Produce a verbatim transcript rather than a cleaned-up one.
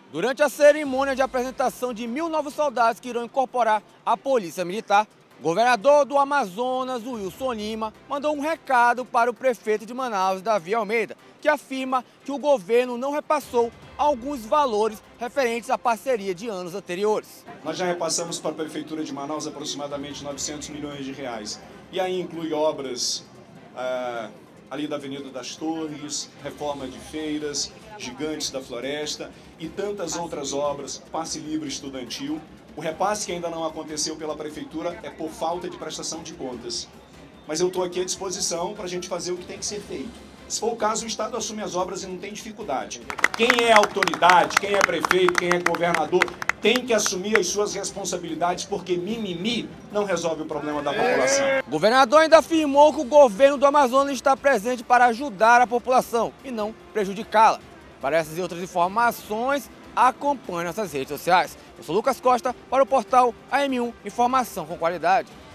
Durante a cerimônia de apresentação de mil novos soldados que irão incorporar a Polícia Militar, o governador do Amazonas, Wilson Lima, mandou um recado para o prefeito de Manaus, Davi Almeida, que afirma que o governo não repassou alguns valores referentes à parceria de anos anteriores. Nós já repassamos para a Prefeitura de Manaus aproximadamente novecentos milhões de reais. E aí inclui obras ah, ali da Avenida das Torres, reforma de feiras, Gigantes da Floresta e tantas outras obras, passe livre estudantil. O repasse que ainda não aconteceu pela Prefeitura é por falta de prestação de contas. Mas eu estou aqui à disposição para a gente fazer o que tem que ser feito. Se for o caso, o Estado assume as obras e não tem dificuldade. Quem é autoridade, quem é prefeito, quem é governador, tem que assumir as suas responsabilidades, porque mimimi não resolve o problema da população. O governador ainda afirmou que o governo do Amazonas está presente para ajudar a população e não prejudicá-la. Para essas e outras informações, acompanhe nossas redes sociais. Eu sou Lucas Costa para o portal A M um Informação com Qualidade.